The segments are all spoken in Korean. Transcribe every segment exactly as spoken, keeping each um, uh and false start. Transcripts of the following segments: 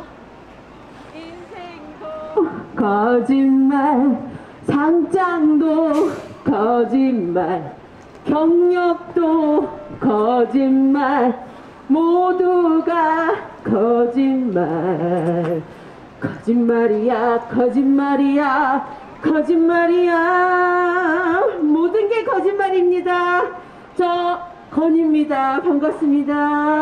인생도 거짓말, 상장도 거짓말, 경력도 거짓말, 모두가 거짓말. 거짓말이야, 거짓말이야, 거짓말이야. 모든 게 거짓말입니다. 저 건입니다. 반갑습니다.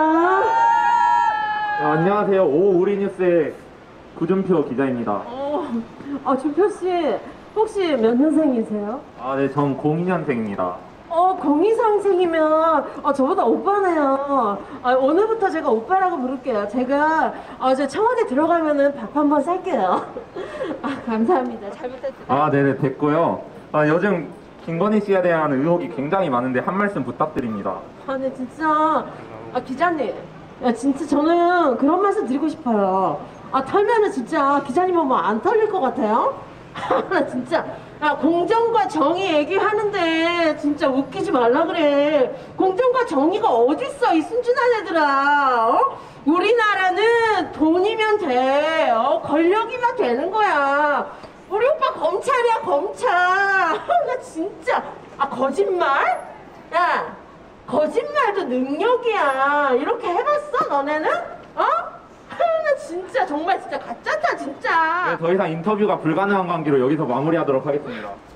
아, 안녕하세요. 오우리뉴스의 구준표 기자입니다. 어, 아, 준표 씨, 혹시 몇 년생이세요? 아, 네, 전 공이 년생입니다. 어, 공이상생이면 어, 저보다 오빠네요. 아, 오늘부터 제가 오빠라고 부를게요. 제가 어제 청와대 들어가면은 밥 한번 살게요. 아, 감사합니다. 잘 부탁드려요. 아, 네네, 됐고요. 아, 요즘 김건희 씨에 대한 의혹이 굉장히 많은데 한 말씀 부탁드립니다. 아, 네, 진짜. 아, 기자님. 야, 진짜 저는 그런 말씀 드리고 싶어요. 아, 털면은 진짜 기자님 보면 안 털릴 것 같아요? 나 진짜. 야, 공정과 정의 얘기하는데 진짜 웃기지 말라 그래. 공정과 정의가 어딨어, 이 순진한 애들아. 어? 우리나라는 돈이면 돼. 어? 권력이면 되는 거야. 우리 오빠 검찰이야, 검찰. 나 진짜. 아, 거짓말? 야, 거짓말도 능력이야. 이렇게 해봤어, 너네는? 어? 나 진짜 정말 진짜 가짜다 진짜. 네, 더 이상 인터뷰가 불가능한 관계로 여기서 마무리하도록 하겠습니다.